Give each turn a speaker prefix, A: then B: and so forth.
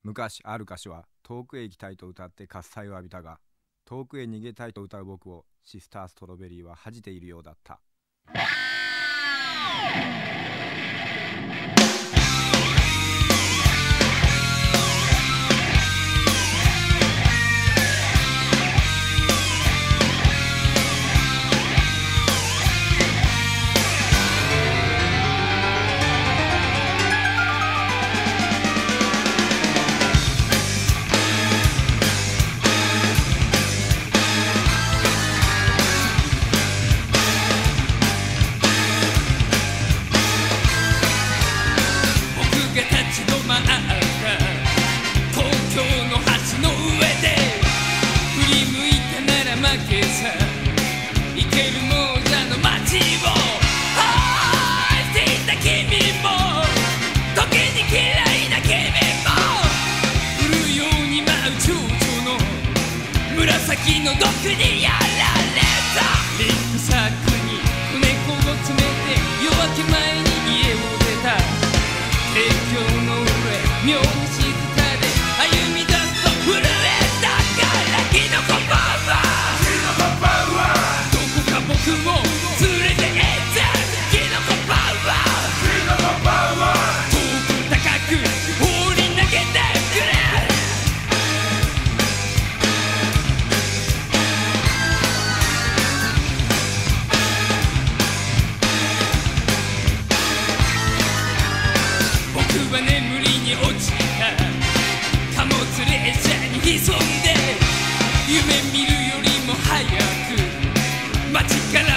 A: 昔ある歌手は遠くへ行きたいと歌って喝采を浴びたが、遠くへ逃げたいと歌う僕をシスターストロベリーは恥じているようだった。
B: 紫の毒にやられた。リュックサックに子猫を詰めて夜明け前に家を出た。帝京の上妙に静かで歩み出すと震えたからキノコパワー、どこか僕を連れて行ったキノコパワー、遠く高く放り投げてくれ。眠りに落ちた貨物列車に潜んで夢見るよりも早く街から